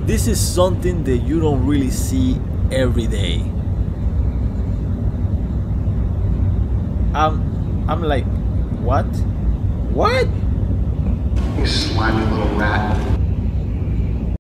this is something that you don't really see every day. I'm like, what? What? You slimy little rat.